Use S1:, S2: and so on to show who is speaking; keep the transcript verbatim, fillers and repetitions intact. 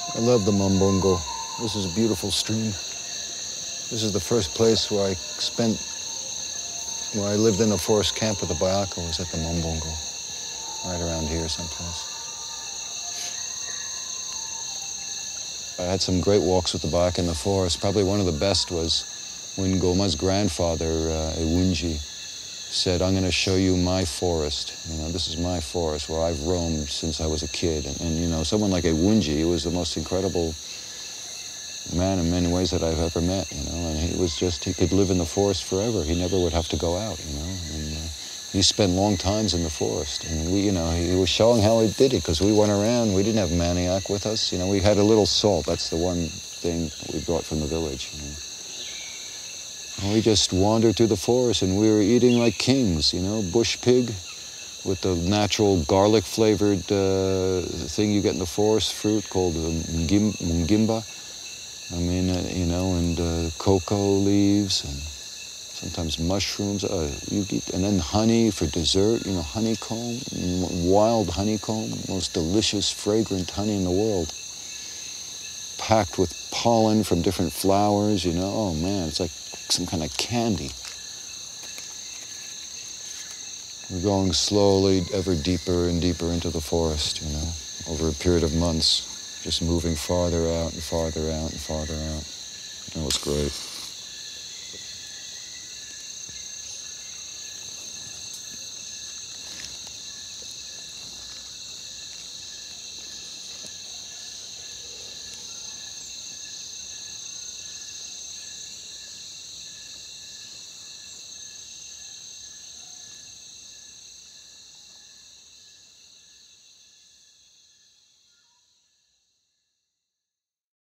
S1: I love the Mumbungo. This is a beautiful stream. This is the first place where I spent, where I lived in a forest camp with the Bayaka, was at the Mumbungo, right around here someplace. I had some great walks with the Bayaka in the forest. Probably one of the best was when Goma's grandfather, uh, Ewunji, said, I'm going to show you my forest. You know, this is my forest where I've roamed since I was a kid. And, and you know, someone like Ewunji, he was the most incredible man in many ways that I've ever met, you know, and he was just, he could live in the forest forever. He never would have to go out, you know, and uh, he spent long times in the forest. And we, you know, he was showing how he did it, because we went around, we didn't have Maniac with us, you know, we had a little salt. That's the one thing we brought from the village, you know. And we just wandered through the forest, and we were eating like kings, you know, bush pig with the natural garlic-flavored uh, thing you get in the forest, fruit called mungim, mungimba. I mean, uh, you know, and uh, cocoa leaves, and sometimes mushrooms. Uh, you eat, and then honey for dessert, you know, honeycomb, wild honeycomb, most delicious, fragrant honey in the world. Packed with pollen from different flowers, you know. Oh, man, it's like some kind of candy. We're going slowly, ever deeper and deeper into the forest, you know, over a period of months, just moving farther out and farther out and farther out. It was great.